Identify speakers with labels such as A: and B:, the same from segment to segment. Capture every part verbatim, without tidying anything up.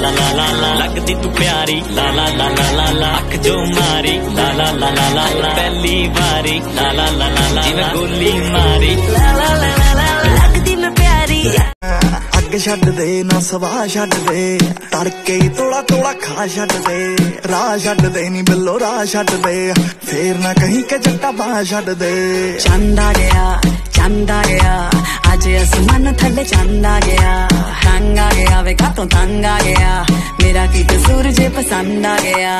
A: ला ला ला ला लगदी तू प्यारी ला ला ला ला ला ला अख जो मारी ला ला ला ला ला ला पहली बारी ला ला ला ला ला जिवें गोली मारी ला ला ला ला लगदी मैं प्यारी
B: अग छड्ड दे ना सवा छड्ड दे तड़के ही तोड़ा तोड़ा खा छड्ड दे राह छड्ड दे नी बिल्लो राह छड्ड दे फेर ना कहीं के जट्टा बाह छड्ड दे
C: चंद आ गया चंद आ गया आज आसमान थल्ले चंद आ गया तंग आ गया वे कातों तंग आ गया मेरा की कसूर जे पसंद आ गया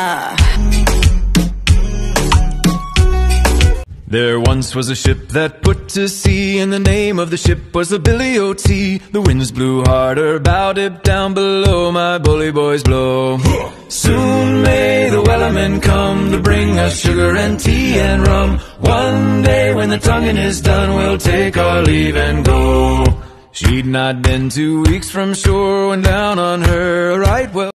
D: There once was a ship that put to sea, and the name of the ship was the Billy O T. The winds blew harder, bowed it down below, my bully boys blow. Soon may the wellermen come to bring us sugar and tea and rum. One day when the tonguing is done, we'll take our leave and go. She'd not been two weeks from shore when down on her a right well